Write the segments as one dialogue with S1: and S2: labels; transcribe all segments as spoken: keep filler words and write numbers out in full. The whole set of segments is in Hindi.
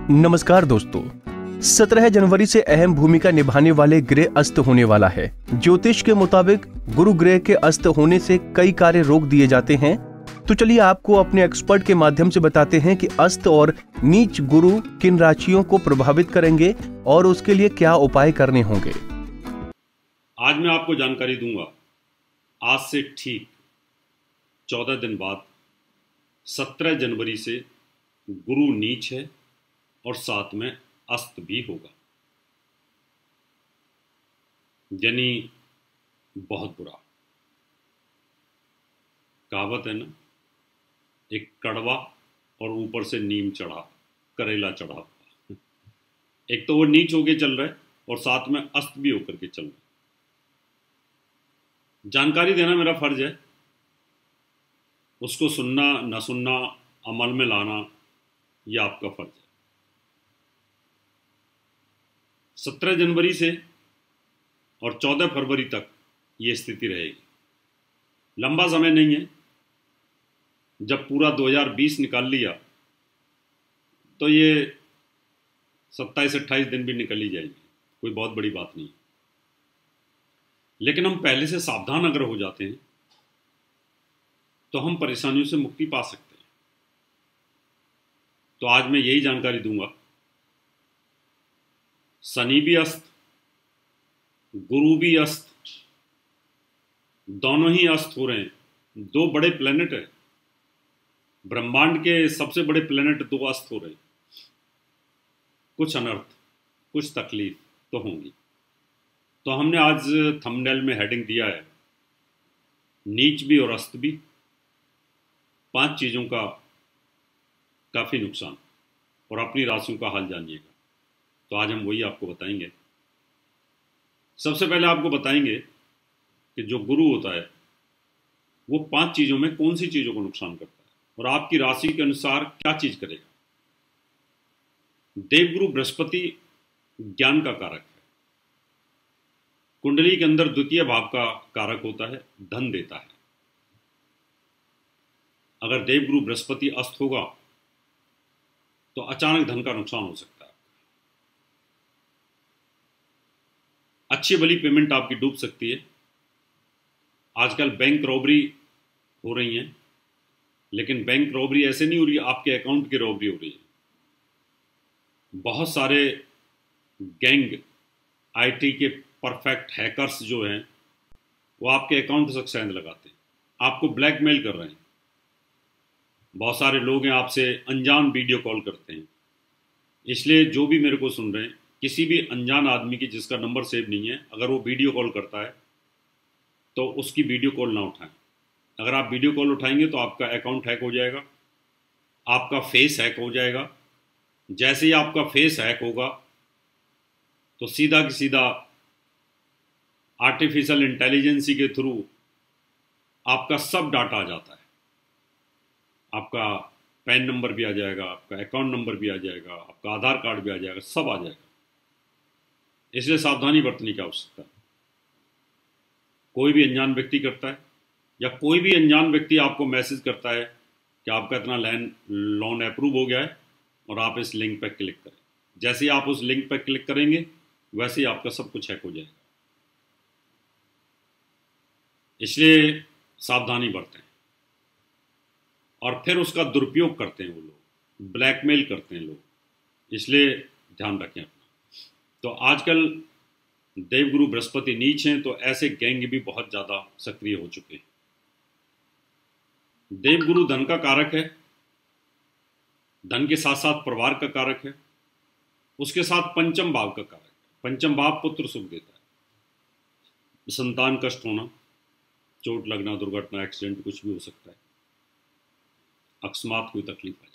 S1: नमस्कार दोस्तों, सत्रह जनवरी से अहम भूमिका निभाने वाले ग्रह अस्त होने वाला है। ज्योतिष के मुताबिक गुरु ग्रह के अस्त होने से कई कार्य रोक दिए जाते हैं। तो चलिए आपको अपने एक्सपर्ट के माध्यम से बताते हैं कि अस्त और नीच गुरु किन राशियों को प्रभावित करेंगे और उसके लिए क्या उपाय करने होंगे।
S2: आज मैं आपको जानकारी दूंगा आज से ठीक चौदह दिन बाद सत्रह जनवरी से गुरु नीच है और साथ में अस्त भी होगा, यानी बहुत बुरा। कहावत है ना, एक कड़वा और ऊपर से नीम चढ़ा, करेला चढ़ा हुआ। एक तो वो नीच होके चल रहा है और साथ में अस्त भी होकर के चल रहा है। जानकारी देना मेरा फर्ज है, उसको सुनना न सुनना, अमल में लाना, यह आपका फर्ज है। सत्रह जनवरी से और चौदह फरवरी तक ये स्थिति रहेगी। लंबा समय नहीं है। जब पूरा दो हज़ार बीस निकाल लिया तो ये सत्ताईस अट्ठाईस दिन भी निकल ही जाएगी, कोई बहुत बड़ी बात नहीं। लेकिन हम पहले से सावधान अगर हो जाते हैं तो हम परेशानियों से मुक्ति पा सकते हैं। तो आज मैं यही जानकारी दूंगा। शनि भी अस्त, गुरु भी अस्त, दोनों ही अस्त हो रहे हैं। दो बड़े प्लेनेट हैं, ब्रह्मांड के सबसे बड़े प्लेनेट दो अस्त हो रहे हैं। कुछ अनर्थ, कुछ तकलीफ तो होंगी। तो हमने आज थंबनेल में हेडिंग दिया है, नीच भी और अस्त भी, पांच चीजों का काफी नुकसान, और अपनी राशियों का हाल जानिएगा। तो आज हम वही आपको बताएंगे। सबसे पहले आपको बताएंगे कि जो गुरु होता है वो पांच चीजों में कौन सी चीजों को नुकसान करता है और आपकी राशि के अनुसार क्या चीज करेगा। देवगुरु बृहस्पति ज्ञान का कारक है, कुंडली के अंदर द्वितीय भाव का कारक होता है, धन देता है। अगर देवगुरु बृहस्पति अस्त होगा तो अचानक धन का नुकसान हो सकता है। अच्छी भली पेमेंट आपकी डूब सकती है। आजकल बैंक रॉबरी हो रही है, लेकिन बैंक रॉबरी ऐसे नहीं हो रही है, आपके अकाउंट की रॉबरी हो रही है। बहुत सारे गैंग, आईटी के परफेक्ट हैकर्स जो हैं वो आपके अकाउंट तक सेंध लगाते हैं, आपको ब्लैकमेल कर रहे हैं। बहुत सारे लोग हैं आपसे अनजान वीडियो कॉल करते हैं। इसलिए जो भी मेरे को सुन रहे हैं, किसी भी अनजान आदमी की जिसका नंबर सेव नहीं है, अगर वो वीडियो कॉल करता है तो उसकी वीडियो कॉल ना उठाएं। अगर आप वीडियो कॉल उठाएंगे तो आपका अकाउंट हैक हो जाएगा, आपका फेस हैक हो जाएगा। जैसे ही आपका फेस हैक होगा तो सीधा की सीधा आर्टिफिशियल इंटेलिजेंसी के थ्रू आपका सब डाटा आ जाता है। आपका पैन नंबर भी आ जाएगा, आपका अकाउंट नंबर भी आ जाएगा, आपका आधार कार्ड भी आ जाएगा, सब आ जाएगा। इसलिए सावधानी बरतने की आवश्यकता है। कोई भी अनजान व्यक्ति करता है या कोई भी अनजान व्यक्ति आपको मैसेज करता है कि आपका इतना लैंड लोन अप्रूव हो गया है और आप इस लिंक पर क्लिक करें। जैसे ही आप उस लिंक पर क्लिक करेंगे वैसे ही आपका सब कुछ हैक हो जाएगा। इसलिए सावधानी बरतें। और फिर उसका दुरुपयोग करते हैं वो लोग, ब्लैकमेल करते हैं लोग, इसलिए ध्यान रखें अपना। तो आजकल देवगुरु बृहस्पति नीच हैं तो ऐसे गैंग भी बहुत ज़्यादा सक्रिय हो चुके हैं। देवगुरु धन का कारक है, धन के साथ साथ परिवार का कारक है, उसके साथ पंचम भाव का कारक है। पंचम भाव पुत्र सुख देता है। संतान कष्ट होना, चोट लगना, दुर्घटना, एक्सीडेंट कुछ भी हो सकता है, अकस्मात कोई तकलीफ आ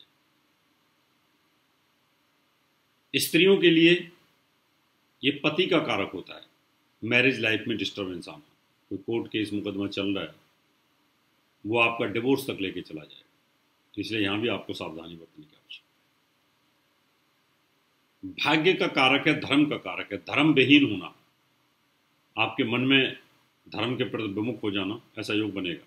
S2: जाए। स्त्रियों के लिए ये पति का कारक होता है। मैरिज लाइफ में डिस्टर्बेंस आना, कोई कोर्ट केस मुकदमा चल रहा है, वो आपका डिवोर्स तक लेके चला जाएगा। इसलिए यहां भी आपको सावधानी बरतने की आवश्यकता है। भाग्य का कारक है, धर्म का कारक है। धर्म विहीन होना, आपके मन में धर्म के प्रति विमुख हो जाना, ऐसा योग बनेगा।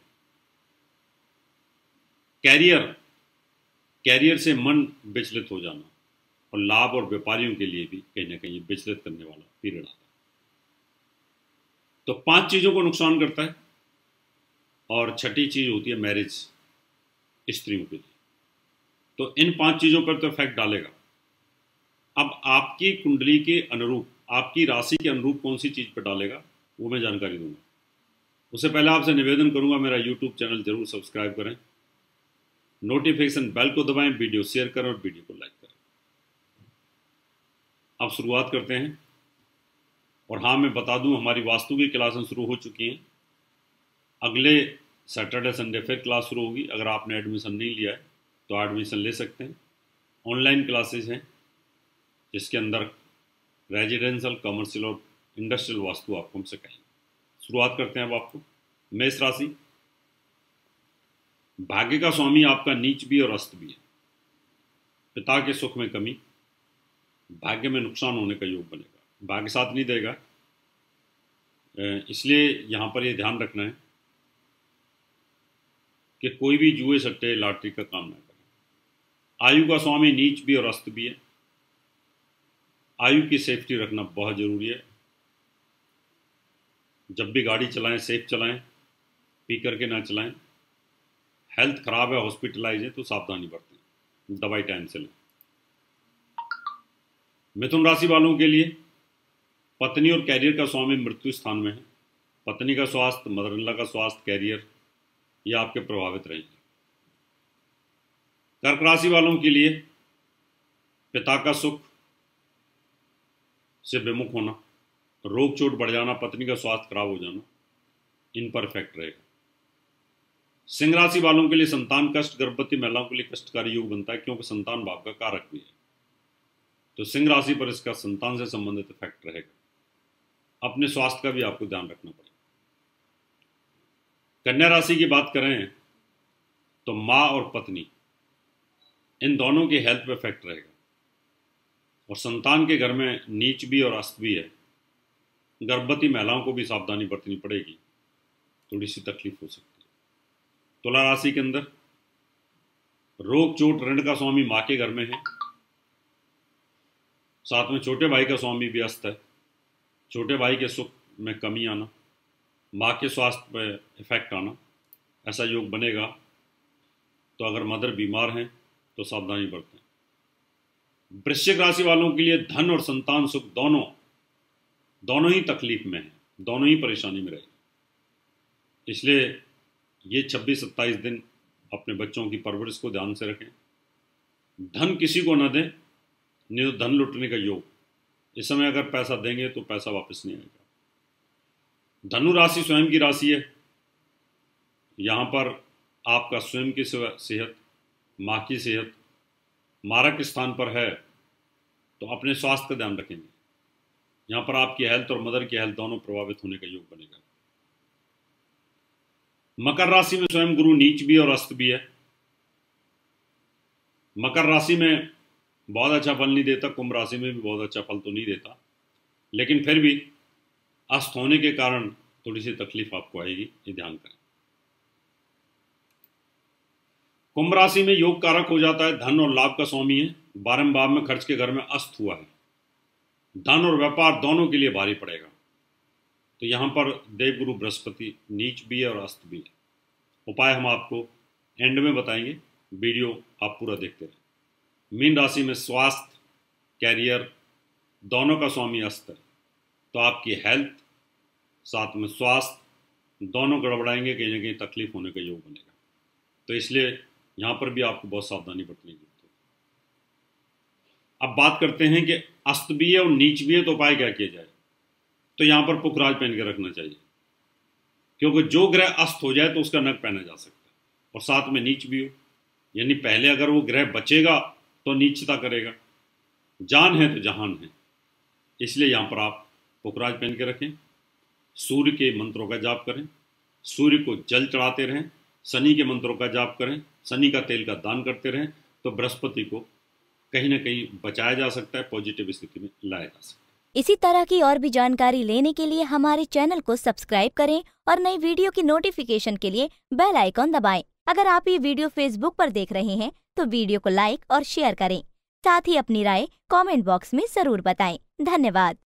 S2: कैरियर कैरियर से मन विचलित हो जाना, और लाभ और व्यापारियों के लिए भी कहीं ना कहीं विचलित करने वाला पीरियड आता है। तो पांच चीज़ों को नुकसान करता है और छठी चीज़ होती है मैरिज स्त्रियों के लिए। तो इन पांच चीज़ों पर तो इफेक्ट डालेगा। अब आपकी कुंडली के अनुरूप, आपकी राशि के अनुरूप कौन सी चीज़ पर डालेगा वो मैं जानकारी दूंगा। उससे पहले आपसे निवेदन करूंगा, मेरा यूट्यूब चैनल जरूर सब्सक्राइब करें, नोटिफिकेशन बेल को दबाएं, वीडियो शेयर करें और वीडियो को लाइक करें। अब शुरुआत करते हैं। और हाँ, मैं बता दूं, हमारी वास्तु की क्लासें शुरू हो चुकी हैं। अगले सैटरडे संडे फिर क्लास शुरू होगी। अगर आपने एडमिशन नहीं लिया है तो एडमिशन ले सकते हैं। ऑनलाइन क्लासेस हैं जिसके अंदर रेजिडेंशियल, कमर्शियल और इंडस्ट्रियल वास्तु आपको हम सिखाएंगे। शुरुआत करते हैं अब आपको। मेष राशि, भाग्य का स्वामी आपका नीच भी और अस्त भी है। पिता के सुख में कमी, भाग्य में नुकसान होने का योग बनेगा। भाग्य साथ नहीं देगा, इसलिए यहाँ पर ये ध्यान रखना है कि कोई भी जुए सट्टे लॉटरी का काम ना करें। आयु का स्वामी नीच भी और अस्त भी है। आयु की सेफ्टी रखना बहुत जरूरी है। जब भी गाड़ी चलाएं सेफ चलाएं, पी करके ना चलाएं। हेल्थ खराब है, हॉस्पिटलाइज है तो सावधानी बरतें, दवाई टाइम से लें। मिथुन राशि वालों के लिए पत्नी और कैरियर का स्वामी मृत्यु स्थान में है। पत्नी का स्वास्थ्य, मदर इन लॉ का स्वास्थ्य, कैरियर ये आपके प्रभावित रहेंगे। कर्क राशि वालों के लिए पिता का सुख से विमुख होना, रोग चोट बढ़ जाना, पत्नी का स्वास्थ्य खराब हो जाना, इन पर इफेक्ट रहेगा। सिंह राशि वालों के लिए संतान कष्ट, गर्भवती महिलाओं के लिए कष्टकारी योग बनता है क्योंकि संतान भाव का कारक भी है। तो सिंह राशि पर इसका संतान से संबंधित इफेक्ट रहेगा। अपने स्वास्थ्य का भी आपको ध्यान रखना पड़ेगा। कन्या राशि की बात करें तो माँ और पत्नी इन दोनों के हेल्थ पे इफेक्ट रहेगा। और संतान के घर में नीच भी और अस्त भी है। गर्भवती महिलाओं को भी सावधानी बरतनी पड़ेगी, थोड़ी सी तकलीफ हो सकती है। तुला राशि के अंदर रोग चोट ऋण का स्वामी माँ के घर में है। साथ में छोटे भाई का स्वामी भी अस्त है। छोटे भाई के सुख में कमी आना, माँ के स्वास्थ्य पर इफेक्ट आना, ऐसा योग बनेगा। तो अगर मदर बीमार हैं तो सावधानी बरतें। वृश्चिक राशि वालों के लिए धन और संतान सुख दोनों दोनों ही तकलीफ में है, दोनों ही परेशानी में रहेगी। इसलिए ये छब्बीस सत्ताईस दिन अपने बच्चों की परवरिश को ध्यान से रखें। धन किसी को न दें, नहीं तो धन लुटने का योग। इस समय अगर पैसा देंगे तो पैसा वापस नहीं आएगा। धनु राशि स्वयं की राशि है। यहाँ पर आपका स्वयं की सेहत, माँ की सेहत मारक स्थान पर है तो अपने स्वास्थ्य का ध्यान रखेंगे। यहाँ पर आपकी हेल्थ और मदर की हेल्थ दोनों प्रभावित होने का योग बनेगा। मकर राशि में स्वयं गुरु नीच भी और अस्त भी है। मकर राशि में बहुत अच्छा फल नहीं देता, कुंभ राशि में भी बहुत अच्छा फल तो नहीं देता, लेकिन फिर भी अस्त होने के कारण थोड़ी सी तकलीफ आपको आएगी, ये ध्यान करें। कुंभ राशि में योग कारक हो जाता है, धन और लाभ का स्वामी है। बारहवें भाव में खर्च के घर में अस्त हुआ है। धन और व्यापार दोनों के लिए भारी पड़ेगा। तो यहाँ पर देवगुरु बृहस्पति नीच भी है और अस्त भी है। उपाय हम आपको एंड में बताएंगे, वीडियो आप पूरा देखते रहें। मीन राशि में स्वास्थ्य, कैरियर दोनों का स्वामी अस्त है, तो आपकी हेल्थ साथ में स्वास्थ्य दोनों गड़बड़ाएंगे, कहीं ना कहीं तकलीफ होने का योग बनेगा। तो इसलिए यहाँ पर भी आपको बहुत सावधानी बरतनी है। अब बात करते हैं कि अस्त भी है और नीच भी है तो उपाय क्या किया जाए। तो यहाँ पर पुखराज पहन के रखना चाहिए, क्योंकि जो ग्रह अस्त हो जाए तो उसका नग पहना जा सकता है और साथ में नीच भी हो, यानी पहले अगर वो ग्रह बचेगा तो नीचता करेगा। जान है तो जहान है, इसलिए यहाँ पर आप पुखराज पहन के रखें। सूर्य के मंत्रों का जाप करें, सूर्य को जल चढ़ाते रहें, शनि के मंत्रों का जाप करें, शनि का तेल का दान करते रहें, तो बृहस्पति को कहीं ना कहीं बचाया जा सकता है, पॉजिटिव स्थिति में लाया जा सकता है।
S3: इसी तरह की और भी जानकारी लेने के लिए हमारे चैनल को सब्सक्राइब करें और नई वीडियो की नोटिफिकेशन के लिए बेल आइकॉन दबाएं। अगर आप ये वीडियो फेसबुक पर देख रहे हैं तो वीडियो को लाइक और शेयर करें। साथ ही अपनी राय कमेंट बॉक्स में जरूर बताएं। धन्यवाद।